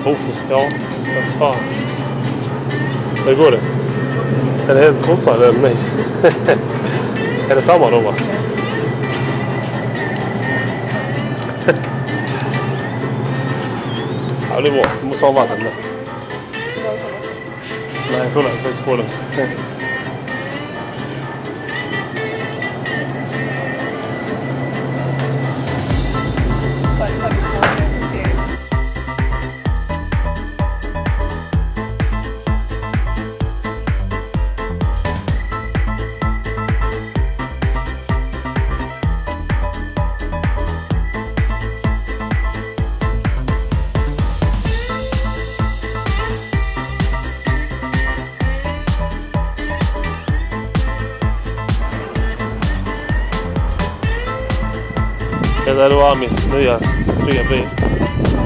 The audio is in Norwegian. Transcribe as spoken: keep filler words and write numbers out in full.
Hofors, ja. Vad fan. Hur går det? Är det helt krossad än mig? Är det samma då, va? Ja, det är bra. Du måste ha vatten där. Nej, kolla. Jag sätter på den. Det där var Amis nya snygga bil.